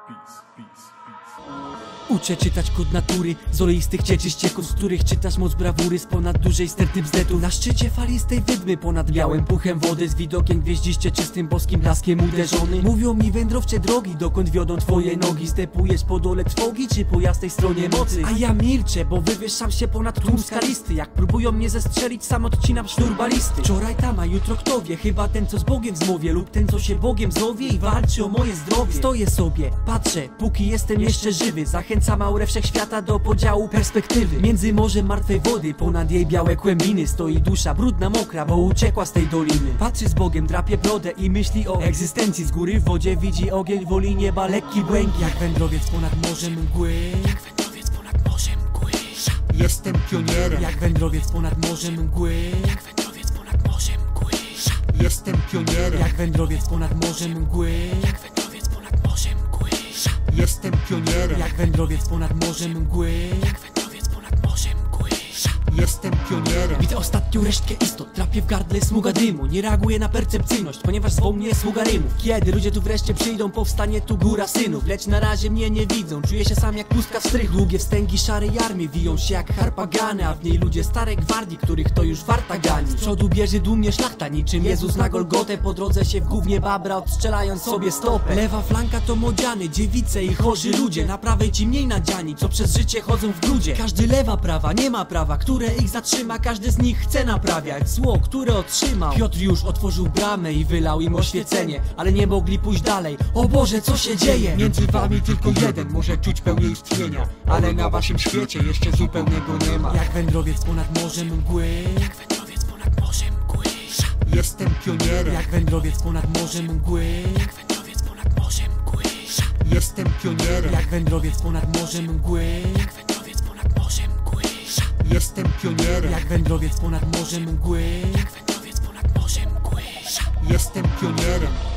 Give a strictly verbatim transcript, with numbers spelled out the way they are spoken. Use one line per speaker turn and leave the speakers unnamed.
Uczę czytać kod natury z oleistych cieczy ścieków, z których czytasz moc brawury z ponad dużej sterty bzdetu. Na szczycie falistej wydmy, ponad białym puchem wody, z widokiem gwieździście czystym boskim blaskiem uderzony. Mówią mi wędrowcze drogi, dokąd wiodą twoje nogi. Stepujesz po dole trwogi, czy po jasnej stronie mocy? A ja milczę, bo wywyższam się ponad tłum skalisty. Jak próbują mnie zestrzelić, sam odcinam sznur balisty. Wczoraj tam, a jutro kto wie? Chyba ten, co z Bogiem zmówię, lub ten, co się Bogiem zowie i walczy o moje zdrowie. Stoję sobie, patrzę, póki jestem jeszcze żywy. Zachęcam aurę wszechświata do podziału perspektywy. Między morzem martwej wody, ponad jej białe kłębiny, stoi dusza brudna, mokra, bo uciekła z tej doliny. Patrzy z Bogiem, drapie brodę i myśli o egzystencji. Z góry w wodzie widzi ogień, woli nieba, lekki błękit. Jak wędrowiec ponad morzem mgły, jak wędrowiec ponad morzem mgły.
Jestem pionierem,
jak wędrowiec ponad morzem mgły, jak wędrowiec ponad morzem mgły.
Jestem pionierem,
jak wędrowiec ponad morzem mgły, jak wędrowiec ponad morzem mgły.
Jestem pionierem,
jak wędrowiec ponad morzem mgły, jak wędrowiec ponad morzem mgły.
Jestem pionierem.
Widzę ostatnią resztkę istot, trapię w gardle smuga dymu. Nie reaguję na percepcyjność, ponieważ zwoł mnie sługa rymów. Kiedy ludzie tu wreszcie przyjdą, powstanie tu góra synów. Lecz na razie mnie nie widzą, czuję się sam jak pustka w strych. Długie wstęgi szarej armii wiją się jak harpagany, a w niej ludzie starej gwardii, których to już warta gani. Z przodu bierze dumnie szlachta, niczym Jezus na Golgotę. Po drodze się w gównie babra, odstrzelając sobie stopę. Lewa flanka to młodziany, dziewice i chorzy ludzie. Na prawej ci mniej nadziani, co przez życie chodzą w grudzie. Każdy lewa prawa, nie ma prawa, które ich zatrzyma. Każdy z nich chce naprawiać zło, które otrzymał. Piotr już otworzył bramę i wylał im oświecenie, ale nie mogli pójść dalej. O Boże, co się dzieje?
Między wami tylko jeden może czuć pełnię istnienia, ale na waszym świecie jeszcze zupełnego nie ma.
Jak wędrowiec ponad morzem mgły, jak wędrowiec ponad morzem mgły.
Jestem pionierem,
jak wędrowiec ponad morzem mgły, jak wędrowiec ponad morzem mgły.
Jestem pionierem,
jak wędrowiec ponad morzem mgły, jak wędrowiec ponad morzem mgły.
Jestem pionierem,
jak wędrowiec ponad morzem mgły, jak wędrowiec ponad morzem mgły.
Jestem pionierem.